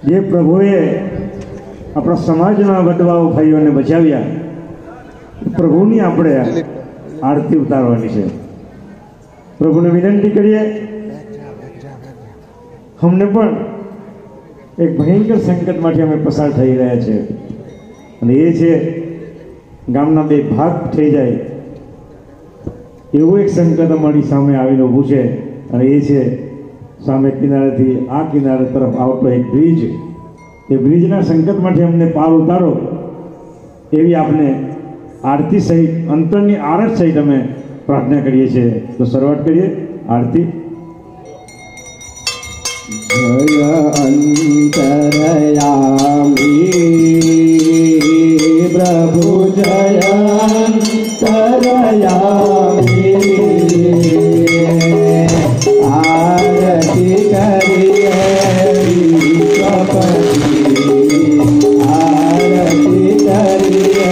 જે પ્રભુએ આપણા સમાજના વડવાઓ ભાઈઓને બચાવ્યા, પ્રભુની આપણે આરતી ઉતારવાની છે। પ્રભુને વિનંતી કરીએ, અમને પણ એક ભયંકર સંકટમાંથી અમે પસાર થઈ રહ્યા છે, અને એ છે ગામના બે ભાગ થઈ જાય એવું એક સંકટ અમારી સામે આવીને ઊભું છે, અને એ છે સામે કિનારેથી આ કિનારે તરફ આવતો એક બ્રિજ। એ બ્રિજના સંકટમાંથી અમને પાર ઉતારો એવી આપને આરતી સહિત અંતરની આરત સહિત અમે પ્રાર્થના કરીએ છીએ। તો શરૂઆત કરીએ આરતી। જય અંતરયામી પ્રભુ જય અંતરયામી આરતી કરીએ આરતી કરીએ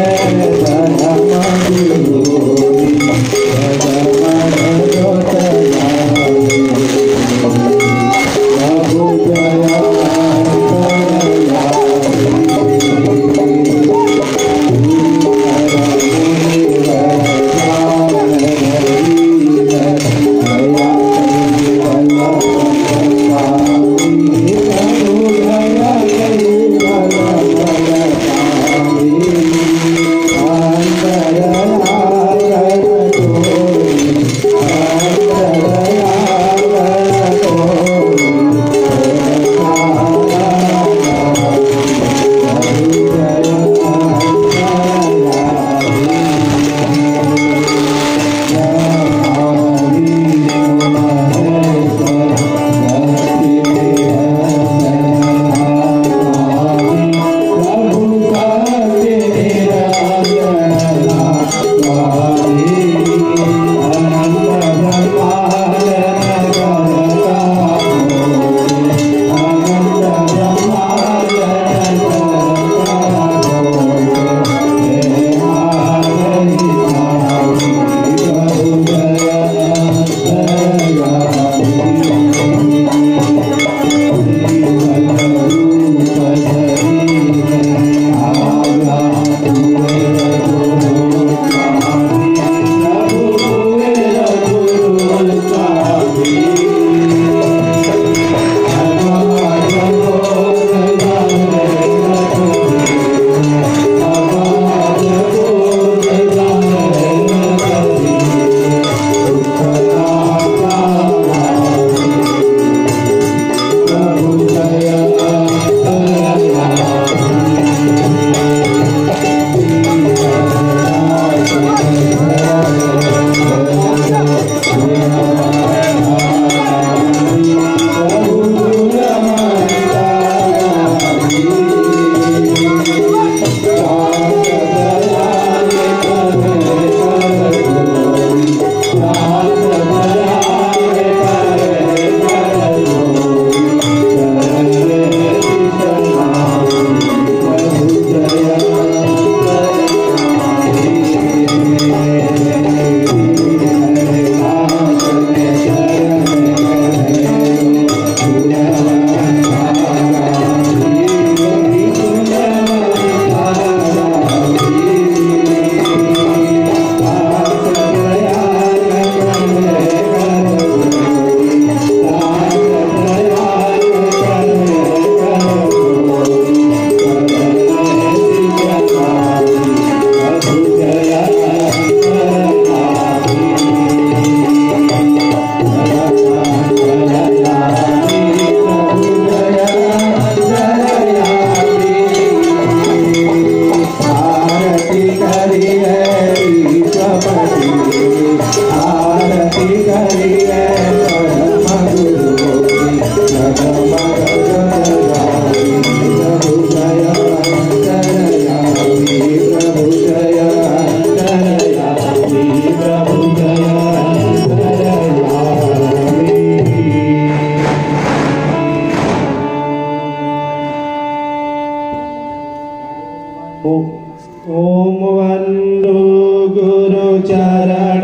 ओम वंदो गुरु चरण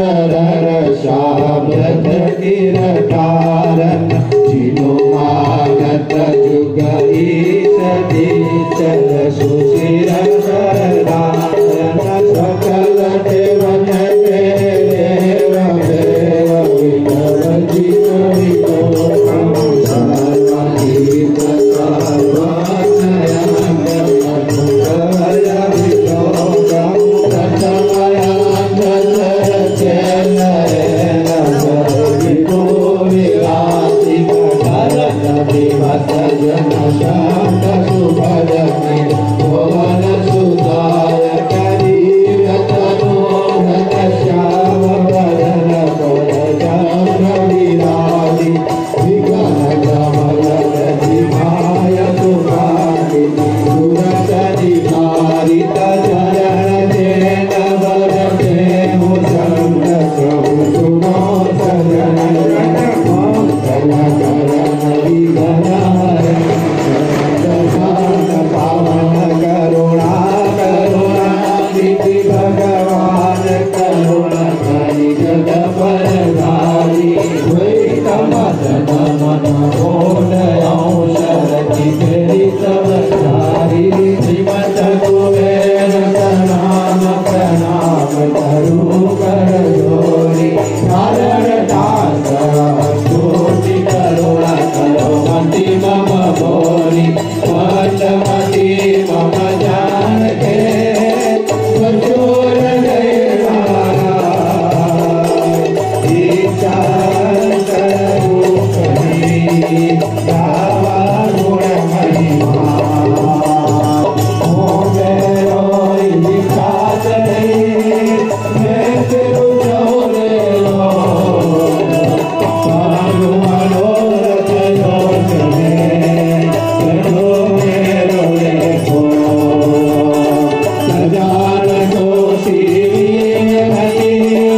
शरण शाब्द गिरधारन जिनो मागत जुग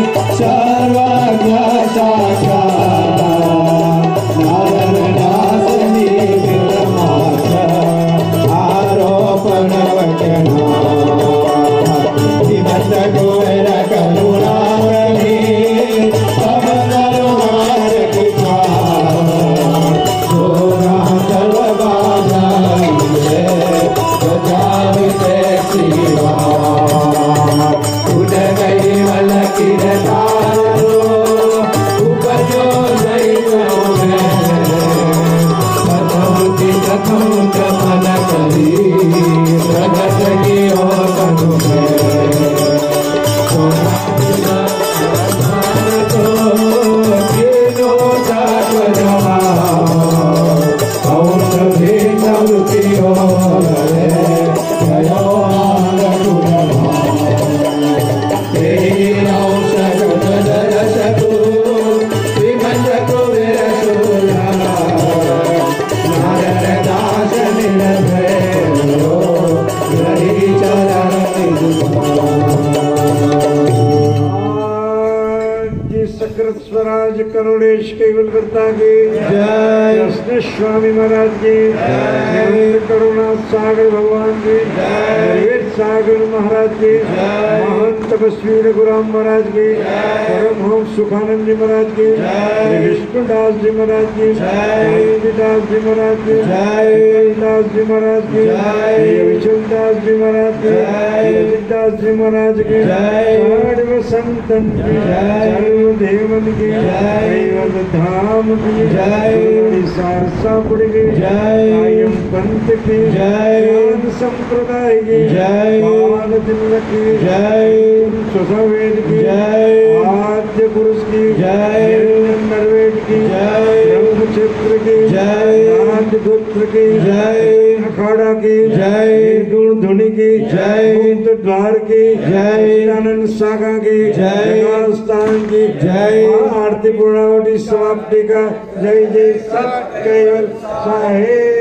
सर्वज्ञ साक्षात् नारायणासनी ब्रह्माच आरोपण वचना श्रीमंत कुबेर करुणावली अवतार कृपा सोना सर्वबाधा बचाविते शिवा उड़ गई मल किरदारो उपजो दैवों में कथमुति कथमुत मन करी प्रगट की ओर कदू में तो किनो जात जमा और भी नवती ओर जयो स्वराज करुणेश केवल करता की जय, कृष्ण स्वामी महाराज की जय, करुणा सागर भगवान की जय, सागर महाराज की जय, महान तपस्वी रघुराम महाराज की जय, परमहंस सुखानंद जी महाराज की जय, विष्णुदास जी महाराज की जय, दास जी महाराज की जय, दास जी महाराज की जय, विचलदास जी महाराज की जय, दास जी महाराज की जय, सर्व संतन की जय, सर्व देवन की जय, धाम की जय, सारसापुर की जय, कायम पंथ की जय, संप्रदाय की जय, बाल तिलक की जय, स्वसवेद की जय, आद्य पुरुष की जय, नरवेद की जय, ब्रह्मक्षेत्र की जय, गोत्र की जय, अखाड़ा की जय, गुण धुनि की जय, द्वार की जय, आनंद शाखा की जय, स्थान की जय, आरती पूर्णावटी समाप्ति का जय जय सत केवल साहेब।